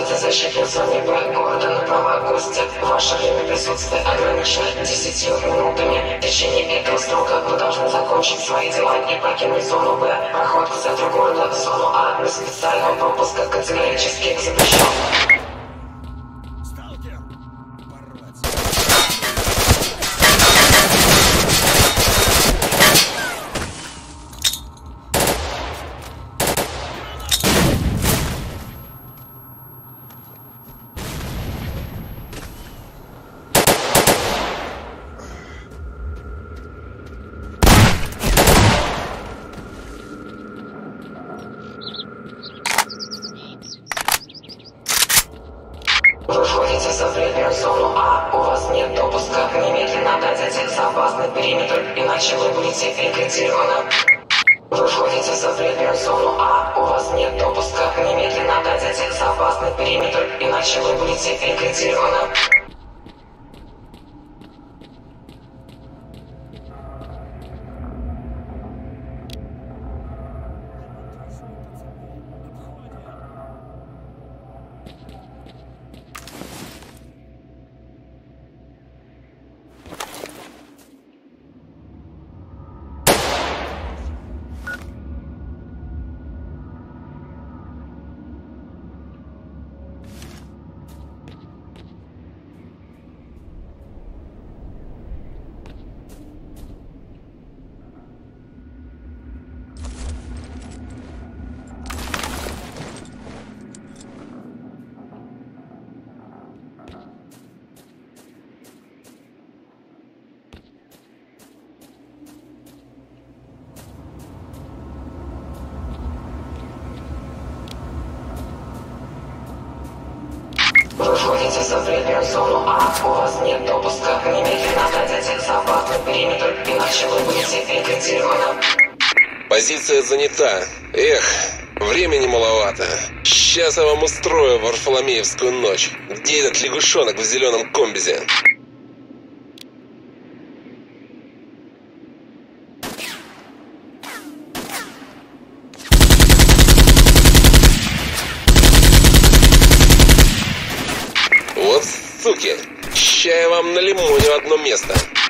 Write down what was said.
Выходите защитник зоны Б города на права гостя. Ваше время присутствия ограничено 10 минутами. В течение этого срока вы должны закончить свои дела и покинуть зону Б. Проход к центру города в зону А без специального пропуска категорически запрещен. Вы входите в запретную зону А. У вас нет допуска. Немедленно отойдите за опасный периметр, иначе вы будете ликвидированы. Вы входите в запретную зону А. У вас нет допуска. Немедленно отойдите за опасный периметр, иначе вы будете ликвидированы. Вы входите в запретную зону А. У вас нет допуска. Немедленно отойдите за опасный периметр, иначе вы будете ликвидированы. Позиция занята. Эх, времени маловато. Сейчас я вам устрою Варфоломеевскую ночь. Где этот лягушонок в зеленом комбизе? Вот суки, ща я вам налимоню одно место.